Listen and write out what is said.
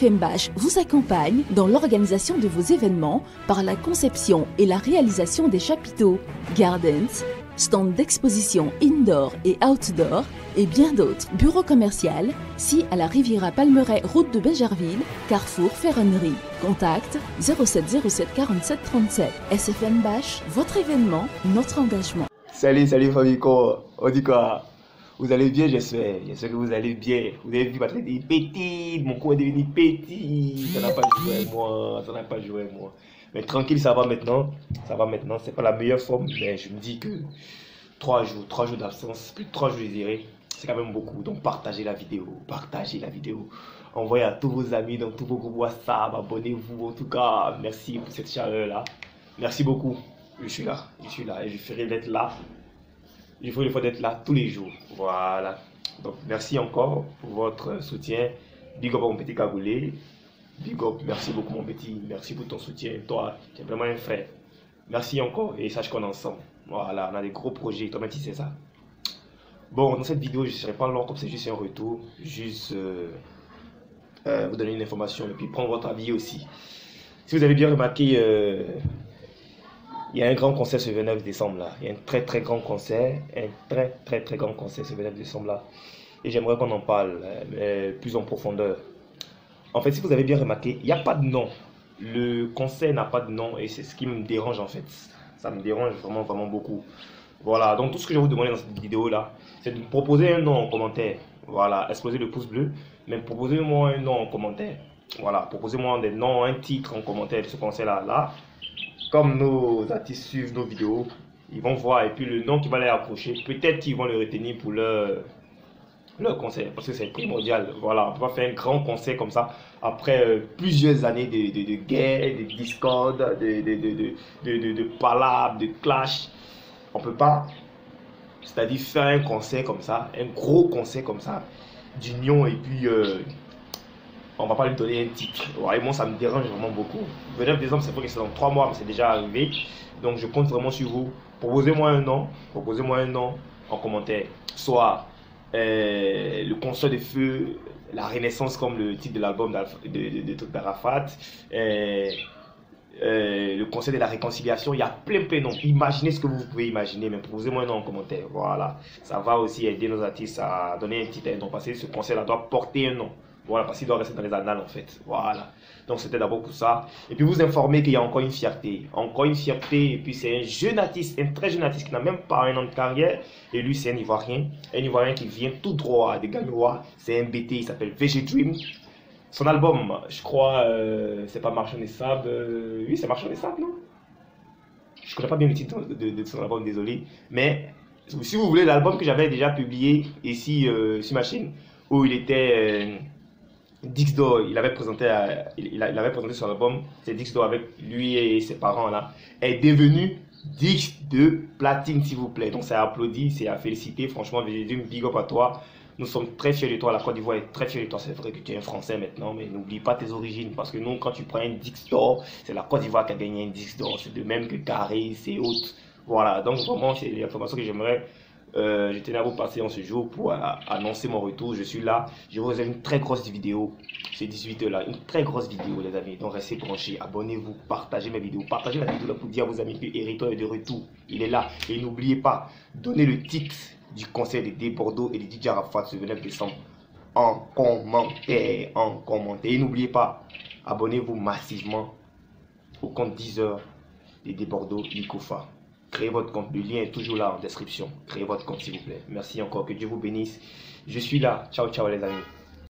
SFM Bash vous accompagne dans l'organisation de vos événements par la conception et la réalisation des chapiteaux, gardens, stands d'exposition indoor et outdoor et bien d'autres. Bureau commercial, si à la Riviera Palmeraie, route de Bégerville, Carrefour Ferronnerie. Contact 07 07 47 37. SFM Bash, votre événement, notre engagement. Salut Fabiko, on dit quoi? Vous allez bien, j'espère que vous allez bien. Vous avez vu ma tête est petite, mon cou est devenu petit. Ça n'a pas joué moi, Mais tranquille, ça va maintenant. C'est pas la meilleure forme, mais je me dis que 3 jours d'absence, plus de 3 jours je dirais, c'est quand même beaucoup. Donc partagez la vidéo. Envoyez à tous vos amis dans tous vos groupes WhatsApp, abonnez-vous en tout cas. Merci pour cette chaleur-là. Merci beaucoup. Je suis là et je ferai d'être là. Il faut d'être là tous les jours. Voilà. Donc, merci encore pour votre soutien. Big up à mon petit Cagoulé. Big up, merci beaucoup mon petit. Merci pour ton soutien. Toi, tu es vraiment un frère. Merci encore et sache qu'on est ensemble. Voilà, on a des gros projets. Toi-même, tu sais ça. Bon, dans cette vidéo, je ne serai pas long comme c'est juste un retour. Juste vous donner une information et puis prendre votre avis aussi. Si vous avez bien remarqué, il y a un grand concert ce 29 décembre là. Il y a un très grand concert. Très grand concert ce 29 décembre là. Et j'aimerais qu'on en parle plus en profondeur. En fait, si vous avez bien remarqué, il n'y a pas de nom. Le concert n'a pas de nom et c'est ce qui me dérange en fait. Ça me dérange vraiment beaucoup. Voilà, donc tout ce que je vais vous demander dans cette vidéo là, c'est de me proposer un nom en commentaire. Voilà, explosez le pouce bleu. Mais proposez-moi un nom en commentaire. Voilà, proposez-moi des noms, un titre en commentaire de ce concert là. Comme nos artistes suivent nos vidéos, ils vont voir et puis le nom qui va les approcher, peut-être qu'ils vont le retenir pour leur concert parce que c'est primordial. Voilà, on ne peut pas faire un grand concert comme ça après plusieurs années de guerre, de discorde, de palabres, de clash. On ne peut pas, c'est-à-dire faire un concert comme ça, un gros concert comme ça, d'union et puis on va pas lui donner un titre. Ouais, moi ça me dérange vraiment beaucoup. Le 29 décembre, c'est vrai que c'est dans 3 mois, mais c'est déjà arrivé. Donc je compte vraiment sur vous. Proposez-moi un nom en commentaire. Soit le concert de feu, la renaissance comme le titre de l'album de Truc d'Arafat. Le concert de la réconciliation, il y a plein de noms. Imaginez ce que vous pouvez imaginer, mais proposez-moi un nom en commentaire. Voilà, ça va aussi aider nos artistes à donner un titre à un nom, parce que ce concert-là doit porter un nom. Voilà, parce qu'il doit rester dans les annales en fait. Voilà. Donc c'était d'abord pour ça. Et puis vous informer qu'il y a encore une fierté. Et puis c'est un jeune artiste, un très jeune artiste qui n'a même pas un an de carrière. Et lui c'est un Ivoirien. Un Ivoirien qui vient tout droit de Gagnoa. C'est un BT, il s'appelle VG Dream. Son album, je crois, c'est pas Marchand des Sables. Oui, c'est Marchand des Sables, non? Je connais pas bien le titre de son album, désolé. Mais si vous voulez l'album que j'avais déjà publié ici sur ma chaîne, où il était... Dixdor, il avait présenté son album, c'est Dixdor avec lui et ses parents là, est devenu Dix de platine s'il vous plaît. Donc c'est à applaudir, c'est à féliciter, franchement, big up à toi. Nous sommes très fiers de toi, la Côte d'Ivoire est très fière de toi, c'est vrai que tu es un Français maintenant, mais n'oublie pas tes origines, parce que nous quand tu prends un Dixdor, c'est la Côte d'Ivoire qui a gagné un Dixdor, c'est de même que Carré, c'est autres. Voilà, donc vraiment c'est l'information que j'aimerais. Je tenais à vous passer en ce jour pour annoncer mon retour. Je suis là. Je vous réserve une très grosse vidéo. C'est 18h là. Une très grosse vidéo, les amis. Donc restez branchés. Abonnez-vous. Partagez mes vidéos. Partagez la vidéo là pour dire à vos amis que Hérito est de retour. Il est là. Et n'oubliez pas, donnez le titre du concert de D Bordeaux et de DJ Arafat ce 29 décembre en commentaire. Et n'oubliez pas, abonnez-vous massivement au compte 10h de D Bordeaux Likofa. Créez votre compte, le lien est toujours là en description. Créez votre compte s'il vous plaît. Merci encore, que Dieu vous bénisse. Je suis là. Ciao les amis.